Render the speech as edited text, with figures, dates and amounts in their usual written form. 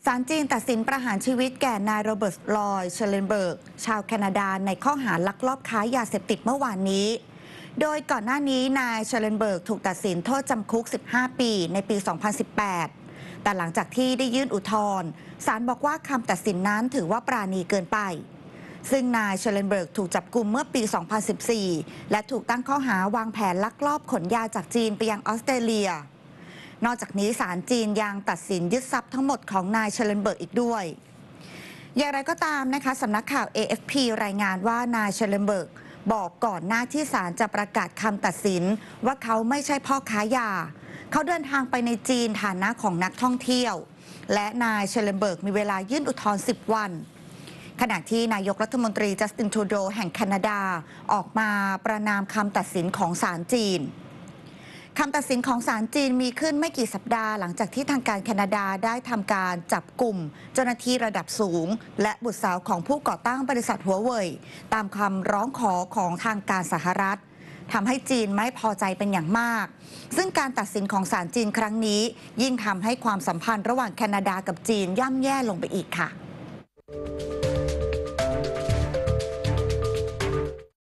ศาลจีนตัดสินประหารชีวิตแก่นายโรเบิร์ต ลอยด์ เชลเลนเบิร์ก ชาวแคนาดาในข้อหาลักลอบค้ายาเสพติดเมื่อวานนี้ โดยก่อนหน้านี้นายเชลเลนเบิร์กถูกตัดสินโทษจำคุก 15 ปีในปี 2018 แต่หลังจากที่ได้ยื่นอุทธรณ์ศาลบอกว่าคำตัดสินนั้นถือว่าปราณีเกินไป ซึ่งนายเชลเลนเบิร์กถูกจับกุมเมื่อปี 2014 และถูกตั้งข้อหาวางแผนลักลอบขนยาจากจีนไปยังออสเตรเลียนอกจากนี้ศาลจีนยังตัดสินยึดทรัพย์ทั้งหมดของนายเชลเลนเบิร์กอีกด้วยอย่างไรก็ตามนะคะสำนักข่าว AFP รายงานว่านายเชลเลนเบิร์กบอกก่อนหน้าที่ศาลจะประกาศคำตัดสินว่าเขาไม่ใช่พ่อค้ายาเขาเดินทางไปในจีนฐานะของนักท่องเที่ยวและนายเชลเลนเบิร์กมีเวลายื่นอุทธรณ์ 10 วันขณะที่นายกรัฐมนตรีจัสติน ทรูโดแห่งแคนาดาออกมาประณามคำตัดสินของศาลจีนคำตัดสินของศาลจีนมีขึ้นไม่กี่สัปดาห์หลังจากที่ทางการแคนาดาได้ทำการจับกลุ่มเจ้าหน้าที่ระดับสูงและบุตรสาวของผู้ก่อตั้งบริษัทหัวเว่ยตามคำร้องขอของทางการสหรัฐทำให้จีนไม่พอใจเป็นอย่างมากซึ่งการตัดสินของศาลจีนครั้งนี้ยิ่งทำให้ความสัมพันธ์ระหว่างแคนาดากับจีนย่ำแย่ลงไปอีกค่ะ